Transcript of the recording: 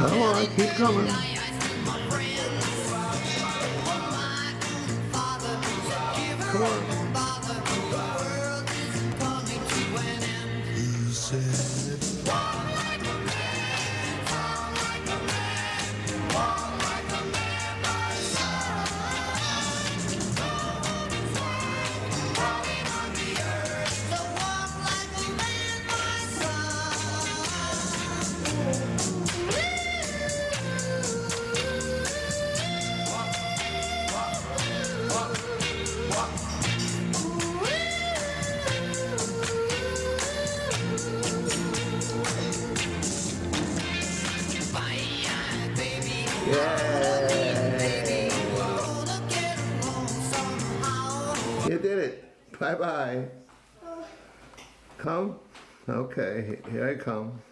Come on, keep coming. Come on. He said, walk like a man, talk like a man, walk like a man, my son. Walking on the earth, so walk like a man, my yeah. You did it. Bye-bye. Come? Okay, here I come.